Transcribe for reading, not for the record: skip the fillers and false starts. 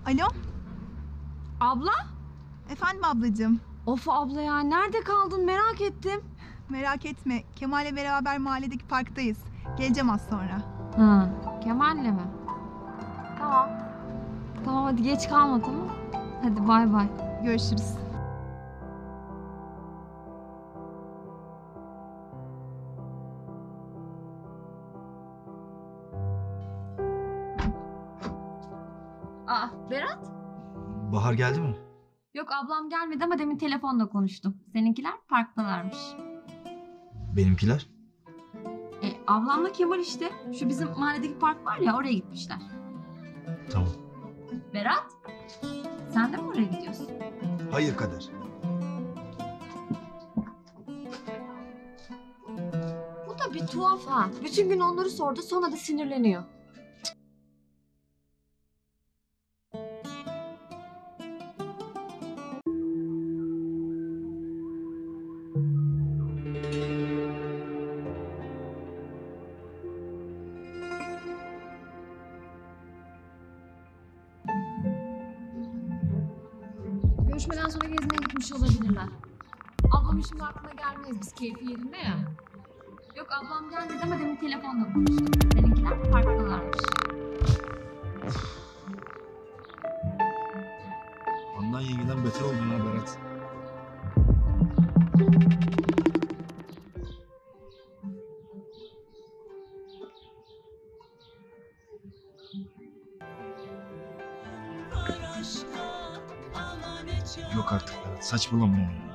Alo, Abla? efendim ablacığım. Of abla ya, nerede kaldın merak ettim. Merak etme, Kemal'le beraber mahalledeki parktayız. Geleceğim az sonra. Ha, Kemal'le mi? Tamam. Tamam hadi geç kalma, tamam. Hadi bay bay. Görüşürüz. Aa, Berat? Bahar geldi mi? Yok ablam gelmedi ama demin telefonla konuştum. Seninkiler parktalarmış. Benimkiler? Ablamla Kemal işte. Şu bizim mahalledeki park var ya, oraya gitmişler. Tamam. Berat? Sen de mi oraya gidiyorsun? Hayır Kader. Bu da bir tuhaf ha. Bütün gün onları sordu, sonra da sinirleniyor. Görüşmeden sonra gezmeye gitmiş olabilirler. Ablamın şimdi aklına gelmeyiz, biz keyfi yerinde ya. Yok ablam gelmedi ama demin telefonla konuştum. Seninkiler parktalarmış. Handan yengeden beter oldun ha Berat. Yok artık Berat, saçmalama ya.